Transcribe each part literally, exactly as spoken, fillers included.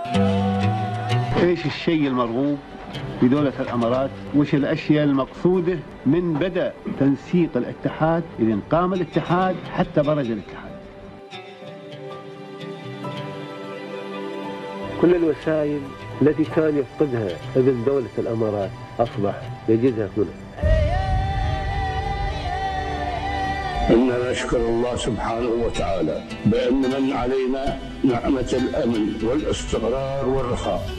ايش الشيء المرغوب في دولة الامارات؟ وش الاشياء المقصودة من بدء تنسيق الاتحاد اذا قام الاتحاد حتى برز الاتحاد؟ كل الوسائل التي كان يفقدها ابن دولة الامارات اصبح يجدها هنا. إننا نشكر الله سبحانه وتعالى بأن من علينا نعمة الأمن والاستقرار والرخاء.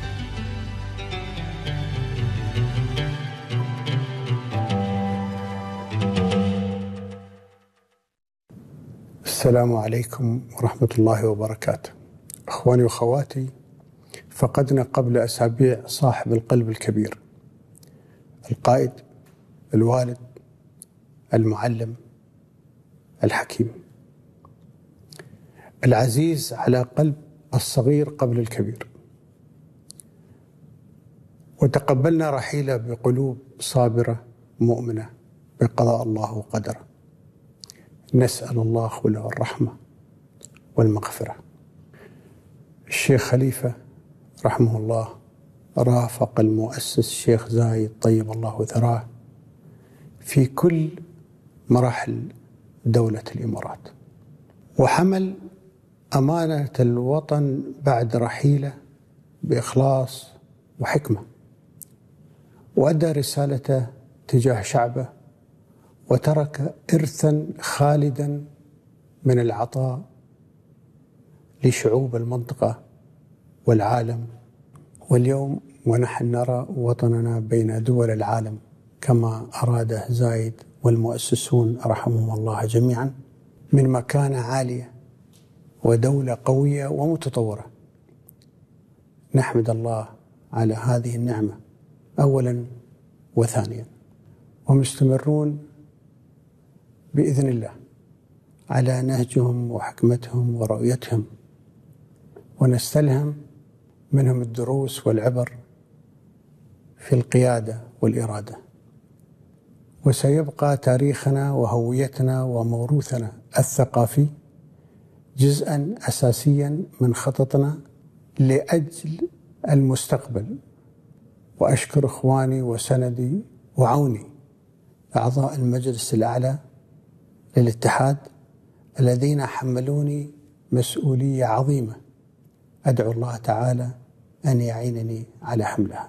السلام عليكم ورحمة الله وبركاته. أخواني وأخواتي، فقدنا قبل أسابيع صاحب القلب الكبير، القائد، الوالد، المعلم، الحكيم، العزيز على قلب الصغير قبل الكبير. وتقبلنا رحيله بقلوب صابرة مؤمنة بقضاء الله وقدره. نسأل الله له الرحمة والمغفرة. الشيخ خليفة رحمه الله رافق المؤسس الشيخ زايد طيب الله ثراه في كل مراحل دولة الإمارات، وحمل أمانة الوطن بعد رحيله بإخلاص وحكمة، وأدى رسالته تجاه شعبه، وترك إرثا خالدا من العطاء لشعوب المنطقة والعالم. واليوم ونحن نرى وطننا بين دول العالم كما أراده زايد والمؤسسون رحمهم الله جميعا، من مكانة عالية ودولة قوية ومتطورة. نحمد الله على هذه النعمة أولا وثانيا، ومستمرون بإذن الله على نهجهم وحكمتهم ورؤيتهم، ونستلهم منهم الدروس والعبر في القيادة والإرادة. وسيبقى تاريخنا وهويتنا وموروثنا الثقافي جزءا أساسيا من خططنا لأجل المستقبل. وأشكر إخواني وسندي وعوني أعضاء المجلس الأعلى للاتحاد الذين حملوني مسؤولية عظيمة، أدعو الله تعالى أن يعينني على حملها.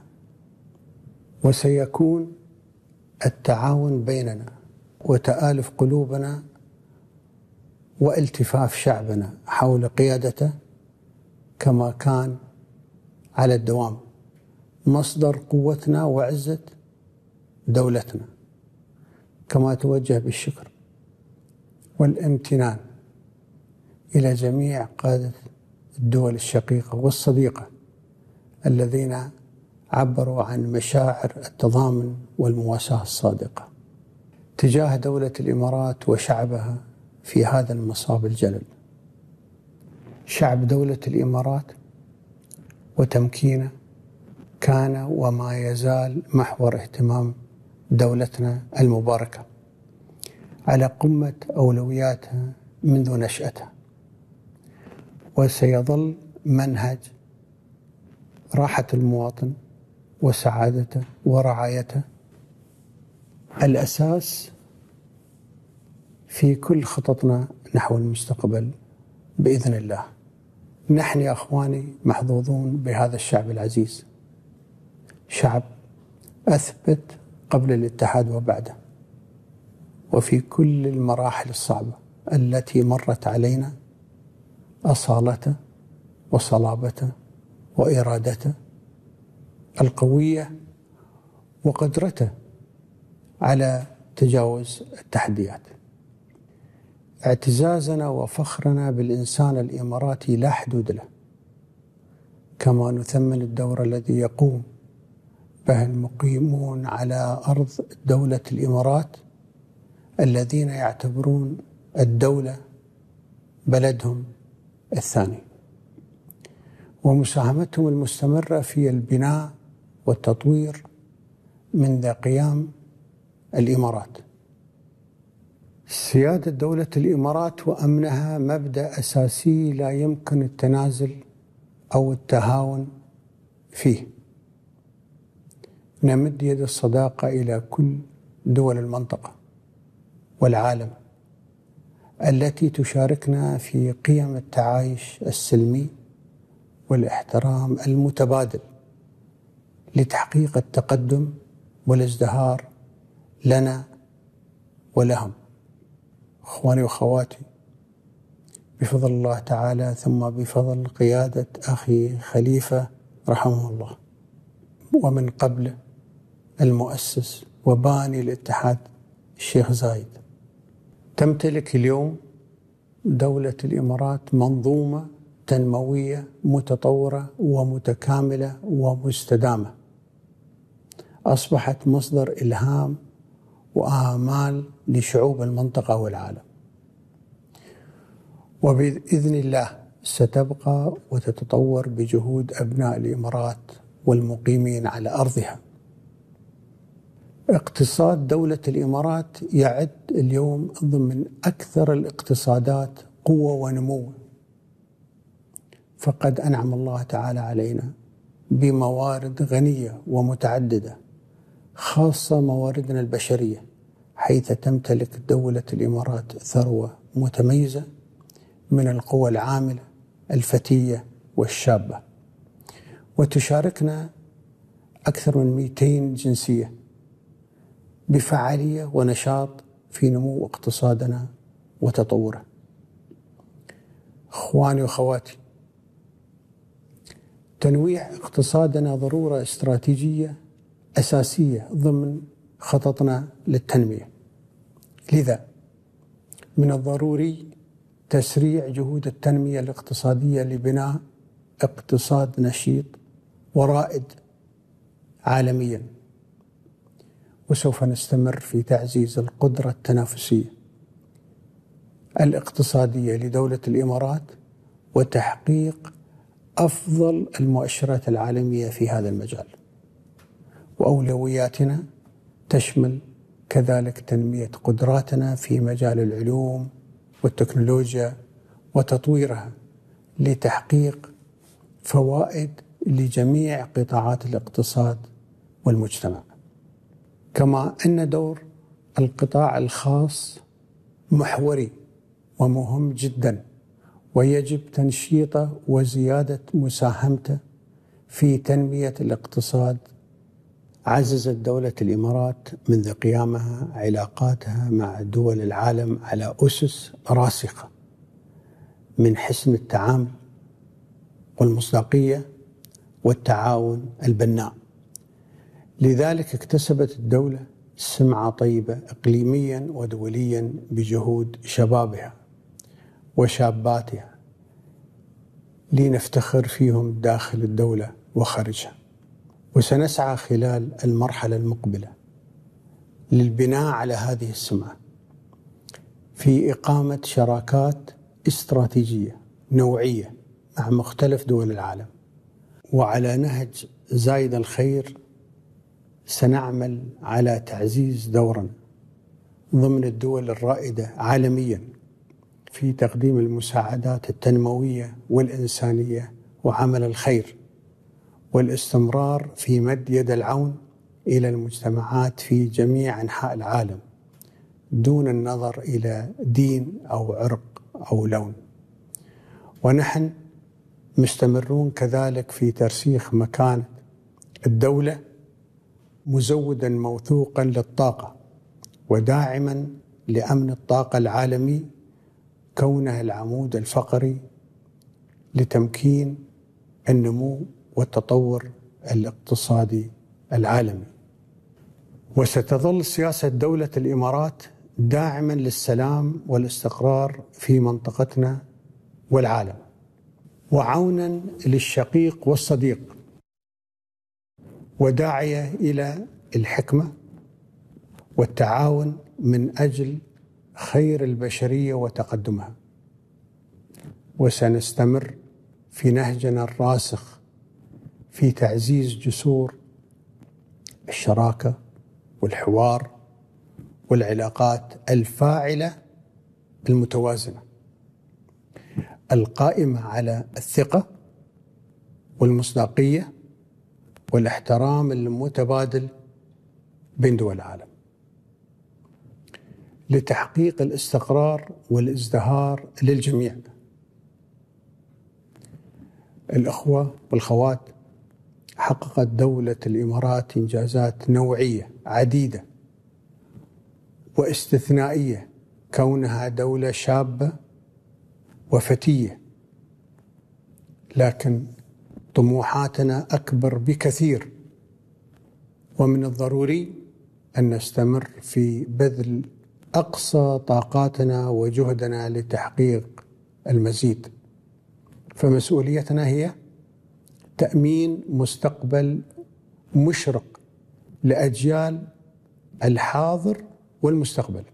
وسيكون التعاون بيننا وتآلف قلوبنا والتفاف شعبنا حول قيادته كما كان على الدوام مصدر قوتنا وعزة دولتنا، كما توجه بالشكر والامتنان إلى جميع قادة الدول الشقيقة والصديقة الذين عبروا عن مشاعر التضامن والمواساة الصادقة تجاه دولة الإمارات وشعبها في هذا المصاب الجلل. شعب دولة الإمارات وتمكينه كان وما يزال محور اهتمام دولتنا المباركة، على قمة أولوياتها منذ نشأتها، وسيظل منهج راحة المواطن وسعادته ورعايته الأساس في كل خططنا نحو المستقبل بإذن الله. نحن يا أخواني محظوظون بهذا الشعب العزيز، شعب أثبت قبل الاتحاد وبعده، وفي كل المراحل الصعبة التي مرت علينا أصالته وصلابته وإرادته القوية وقدرته على تجاوز التحديات. اعتزازنا وفخرنا بالإنسان الإماراتي لا حدود له، كما نثمن الدور الذي يقوم به المقيمون على أرض دولة الإمارات الذين يعتبرون الدولة بلدهم الثاني، ومساهمتهم المستمرة في البناء والتطوير منذ قيام الإمارات. سيادة دولة الإمارات وأمنها مبدأ أساسي لا يمكن التنازل أو التهاون فيه. نمد يد الصداقة إلى كل دول المنطقة والعالم التي تشاركنا في قيم التعايش السلمي والاحترام المتبادل لتحقيق التقدم والازدهار لنا ولهم. أخواني وأخواتي، بفضل الله تعالى ثم بفضل قيادة أخي خليفة رحمه الله، ومن قبله المؤسس وباني الاتحاد الشيخ زايد، تمتلك اليوم دولة الإمارات منظومة تنموية متطورة ومتكاملة ومستدامة، أصبحت مصدر إلهام وآمال لشعوب المنطقة والعالم، وبإذن الله ستبقى وتتطور بجهود أبناء الإمارات والمقيمين على أرضها. اقتصاد دولة الإمارات يعد اليوم ضمن أكثر الاقتصادات قوة ونمو، فقد أنعم الله تعالى علينا بموارد غنية ومتعددة، خاصة مواردنا البشرية، حيث تمتلك دولة الإمارات ثروة متميزة من القوى العاملة الفتية والشابة، وتشاركنا أكثر من مئتين جنسية بفعالية ونشاط في نمو اقتصادنا وتطوره. أخواني وأخواتي، تنويع اقتصادنا ضرورة استراتيجية أساسية ضمن خططنا للتنمية، لذا من الضروري تسريع جهود التنمية الاقتصادية لبناء اقتصاد نشيط ورائد عالميا، وسوف نستمر في تعزيز القدرة التنافسية الاقتصادية لدولة الإمارات وتحقيق أفضل المؤشرات العالمية في هذا المجال. وأولوياتنا تشمل كذلك تنمية قدراتنا في مجال العلوم والتكنولوجيا وتطويرها لتحقيق فوائد لجميع قطاعات الاقتصاد والمجتمع. كما أن دور القطاع الخاص محوري ومهم جدا، ويجب تنشيطه وزيادة مساهمته في تنمية الاقتصاد. عززت دولة الإمارات منذ قيامها علاقاتها مع دول العالم على أسس راسخة من حسن التعامل والمصداقية والتعاون البناء. لذلك اكتسبت الدولة سمعة طيبة إقليميا ودوليا بجهود شبابها وشاباتها لنفتخر فيهم داخل الدولة وخارجها. وسنسعى خلال المرحلة المقبلة للبناء على هذه السمعة في إقامة شراكات استراتيجية نوعية مع مختلف دول العالم. وعلى نهج زايد الخير سنعمل على تعزيز دورنا ضمن الدول الرائدة عالميا في تقديم المساعدات التنموية والإنسانية وعمل الخير، والاستمرار في مد يد العون إلى المجتمعات في جميع أنحاء العالم دون النظر إلى دين أو عرق أو لون. ونحن مستمرون كذلك في ترسيخ مكانة الدولة مزودا موثوقا للطاقة وداعما لأمن الطاقة العالمي، كونه العمود الفقري لتمكين النمو والتطور الاقتصادي العالمي. وستظل سياسة دولة الإمارات داعما للسلام والاستقرار في منطقتنا والعالم، وعونا للشقيق والصديق، وداعية إلى الحكمة والتعاون من أجل خير البشرية وتقدمها. وسنستمر في نهجنا الراسخ في تعزيز جسور الشراكة والحوار والعلاقات الفاعلة المتوازنة القائمة على الثقة والمصداقية والاحترام المتبادل بين دول العالم لتحقيق الاستقرار والازدهار للجميع. الأخوة والخوات، حققت دولة الإمارات إنجازات نوعية عديدة واستثنائية كونها دولة شابة وفتية، لكن طموحاتنا أكبر بكثير، ومن الضروري أن نستمر في بذل أقصى طاقاتنا وجهدنا لتحقيق المزيد. فمسؤوليتنا هي تأمين مستقبل مشرق لأجيال الحاضر والمستقبل،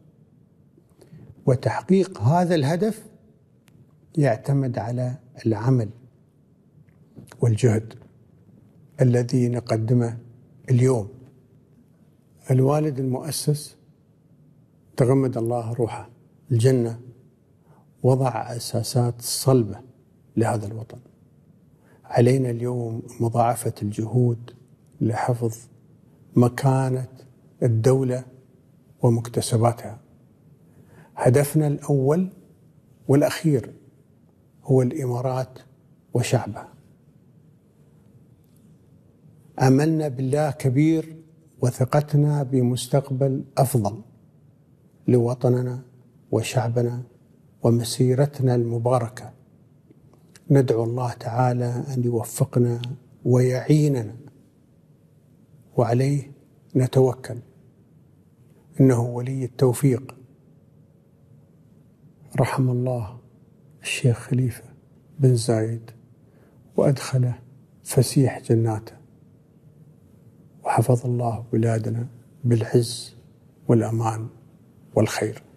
وتحقيق هذا الهدف يعتمد على العمل والجهد الذي نقدمه اليوم. الوالد المؤسس تغمد الله روحه الجنة وضع أساسات صلبة لهذا الوطن. علينا اليوم مضاعفة الجهود لحفظ مكانة الدولة ومكتسباتها. هدفنا الأول والأخير هو الإمارات وشعبها. أملنا بالله كبير وثقتنا بمستقبل أفضل لوطننا وشعبنا ومسيرتنا المباركة. ندعو الله تعالى أن يوفقنا ويعيننا، وعليه نتوكل، إنه ولي التوفيق. رحم الله الشيخ خليفة بن زايد وأدخله فسيح جناته، وحفظ الله بلادنا بالعز والأمان والخير.